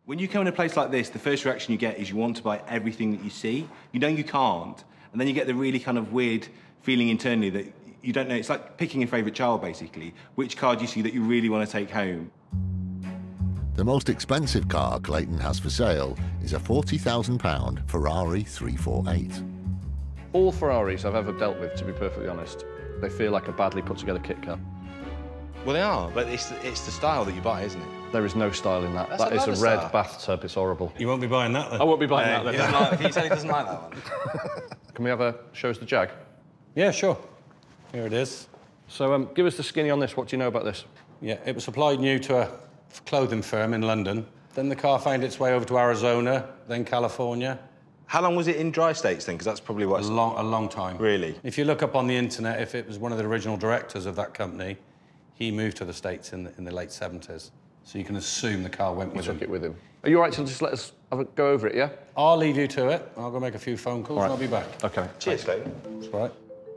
When you come in a place like this, the first reaction you get is you want to buy everything that you see. You know you can't, and then you get the really kind of weird feeling internally that you don't know. It's like picking a favourite child, basically. Which car do you see that you really want to take home? The most expensive car Clayton has for sale is a £40,000 Ferrari 348. All Ferraris I've ever dealt with, to be perfectly honest, they feel like a badly put together kit car. Well, they are, but it's the style that you buy, isn't it? There is no style in that. That is a red bathtub. It's horrible. You won't be buying that, then? I won't be buying that, then. He said he doesn't like that one. Can we have a show us the Jag? Yeah, sure. Here it is. So give us the skinny on this. What do you know about this? Yeah, it was supplied new to a clothing firm in London. Then the car found its way over to Arizona, then California. How long was it in dry states, then? Because that's probably what... A long time. Really? If you look up on the internet, if it was one of the original directors of that company, he moved to the States in the late 70s. So you can assume the car went with him. Took it with him. Are you all right to just let us go over it, yeah? I'll leave you to it. I'll go make a few phone calls and I'll be back. OK. Cheers, Clayton. That's right.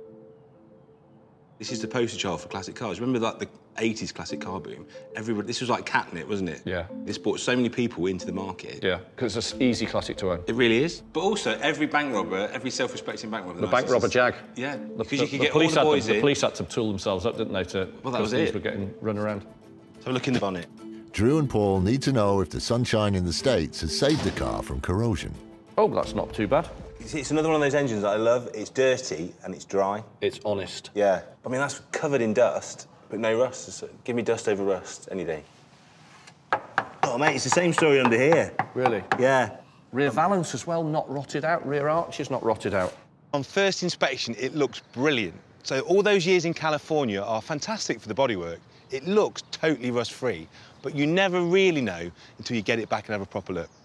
This is the poster child for classic cars. Remember, like, the 80s classic car boom? Everybody... This was like catnip, wasn't it? Yeah. This brought so many people into the market. Yeah, because it's an easy classic to own. It really is. But also, every bank robber, every self-respecting bank robber... The bank robber Jag. Yeah, Because you could get all the boys in. The police had to tool themselves up, didn't they, to... Well, that was it. These were getting run around. So look in the bonnet. Drew and Paul need to know if the sunshine in the States has saved the car from corrosion. Oh, that's not too bad. It's another one of those engines that I love. It's dirty and it's dry. It's honest. Yeah. I mean, that's covered in dust, but no rust. So give me dust over rust any day. Oh, mate, it's the same story under here. Really? Yeah. Rear valance as well, not rotted out. Rear arch is not rotted out. On first inspection, it looks brilliant. So all those years in California are fantastic for the bodywork. It looks totally rust-free, but you never really know until you get it back and have a proper look.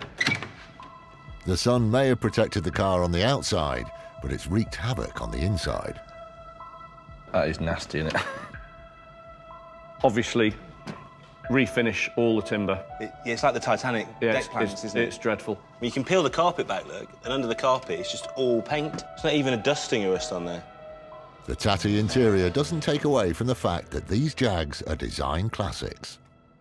The sun may have protected the car on the outside, but it's wreaked havoc on the inside. That is nasty, isn't it? Obviously, refinish all the timber. It's like the Titanic deck planks, isn't it? It's dreadful. You can peel the carpet back, look, and under the carpet, it's just all paint. It's not even a dusting or rust on there. The tatty interior doesn't take away from the fact that these Jags are design classics.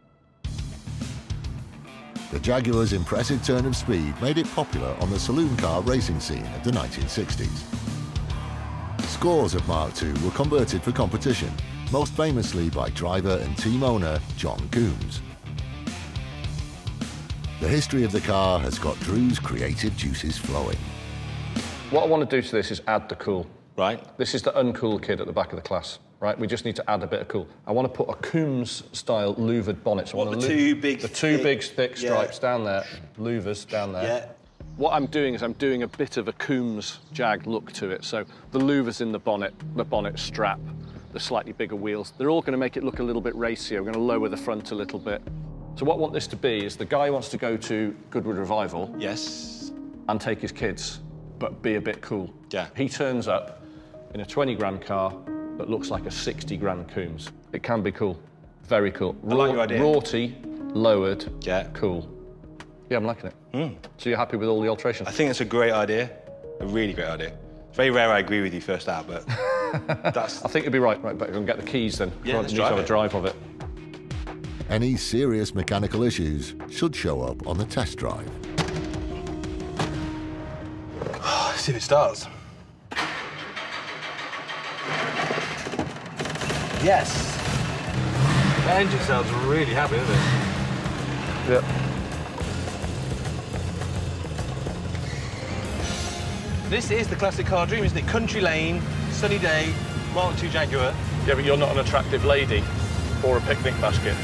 The Jaguar's impressive turn of speed made it popular on the saloon car racing scene of the 1960s. Scores of Mark II were converted for competition, most famously by driver and team owner John Coombs. The history of the car has got Drew's creative juices flowing. What I want to do to this is add the cool. Right. This is the uncool kid at the back of the class, right? We just need to add a bit of cool. I want to put a Coombs-style louvered bonnet. So the two big, thick stripes down there, louvers down there. Yeah. What I'm doing is I'm doing a bit of a Coombs Jag look to it. So the louvers in the bonnet strap, the slightly bigger wheels, they're all going to make it look a little bit racier. We're going to lower the front a little bit. So what I want this to be is the guy wants to go to Goodwood Revival. Yes. And take his kids, but be a bit cool. Yeah. He turns up in a 20-grand car that looks like a 60-grand Coombs. It can be cool. Very cool. I like your idea. Rorty, lowered, yeah. Cool. Yeah, I'm liking it. So you're happy with all the alterations? I think that's a great idea. A really great idea. It's very rare I agree with you first out, but that's... I think you'll be right. Right, but we can get the keys then. Yeah, let's need to have a drive of it. Any serious mechanical issues should show up on the test drive. Let's see if it starts. Yes. The engine sounds really happy, doesn't it? Yep. This is the classic car dream, isn't it? Country lane, sunny day, Mark II Jaguar. Yeah, but you're not an attractive lady or a picnic basket.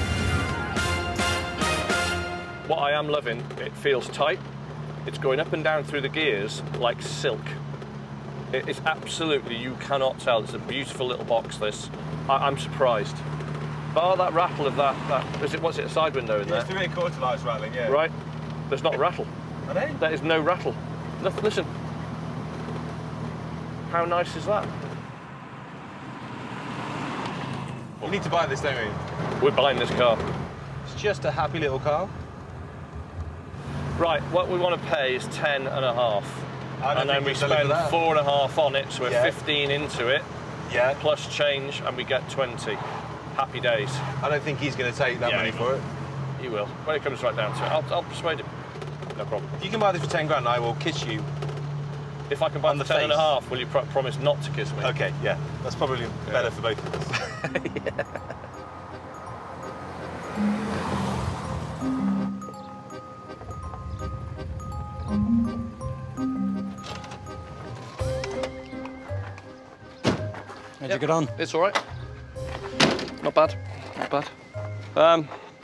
What I am loving, it feels tight. It's going up and down through the gears like silk. It's absolutely, you cannot tell. It's a beautiful little box, this. I'm surprised. Bar that rattle of what's it, a side window in there? It's the rear quarter lights rattling, yeah. Right. There's not a rattle. Are they? There is no rattle. Nothing, listen. How nice is that? We need to buy this, don't we? We're buying this car. It's just a happy little car. Right, what we want to pay is 10.5. And then we spend 4.5 on it, so we're 15 into it. Yeah. Plus change, and we get 20. Happy days. I don't think he's going to take that money for it. He will. When it comes right down to it, I'll persuade him. No problem. If you can buy this for 10 grand, I will kiss you. If I can buy On the the 10 and a face. half, will you promise not to kiss me? OK, yeah. That's probably better for both of us. How'd you get on? It's all right. Not bad. Not bad.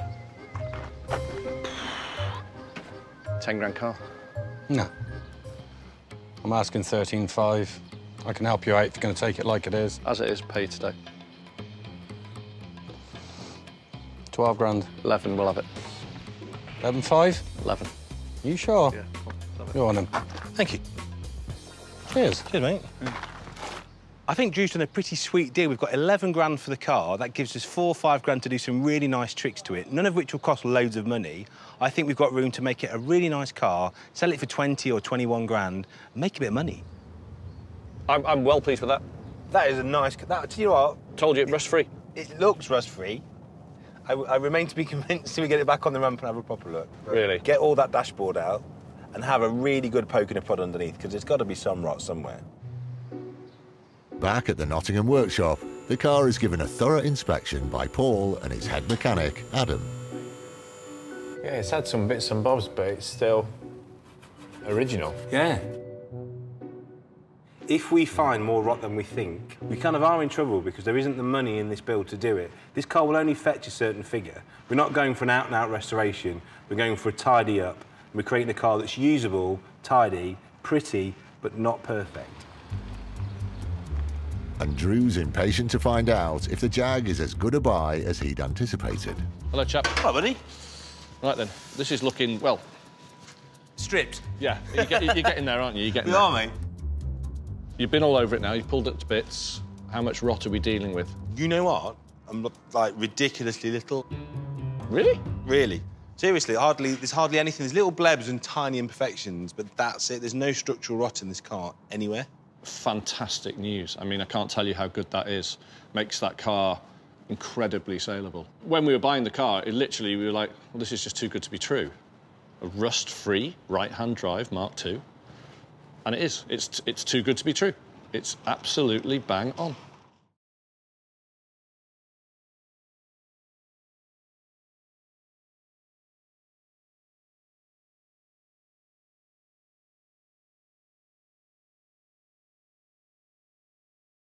10 grand car. No. I'm asking 13.5. I can help you out if you're going to take it like it is. As it is, pay today. 12 grand. 11, we'll have it. 11.5? 11. You sure? Yeah. Go on then. Thank you. Cheers. Cheers, mate. I think Drew's done a pretty sweet deal. We've got 11 grand for the car. That gives us 4 or 5 grand to do some really nice tricks to it, none of which will cost loads of money. I think we've got room to make it a really nice car, sell it for 20 or 21 grand, and make a bit of money. I'm well pleased with that. That is a nice car. Do you know what? Told you, rust-free. It looks rust-free. I remain to be convinced till we get it back on the ramp and have a proper look. Really? Get all that dashboard out and have a really good poke in the pod underneath, because there's got to be some rot somewhere. Back at the Nottingham workshop, the car is given a thorough inspection by Paul and his head mechanic, Adam. Yeah, it's had some bits and bobs, but it's still original. Yeah. If we find more rot than we think, we kind of are in trouble, because there isn't the money in this build to do it. This car will only fetch a certain figure. We're not going for an out-and-out restoration. We're going for a tidy up. We're creating a car that's usable, tidy, pretty, but not perfect. And Drew's impatient to find out if the Jag is as good a buy as he'd anticipated. Hello, chap. Hello, buddy. Right then, this is looking, well... Stripped. Yeah, you're getting there, aren't you? You're getting We there. are, mate. You've been all over it now, you've pulled it to bits. How much rot are we dealing with? You know what? I'm, like, ridiculously little. Really? Really. Seriously, there's hardly anything. There's little blebs and tiny imperfections, but that's it. There's no structural rot in this car anywhere. Fantastic news. I mean, I can't tell you how good that is. Makes that car incredibly saleable. When we were buying the car, we were like, well, this is just too good to be true. A rust-free right-hand drive Mark II. And it is. It's too good to be true. It's absolutely bang on.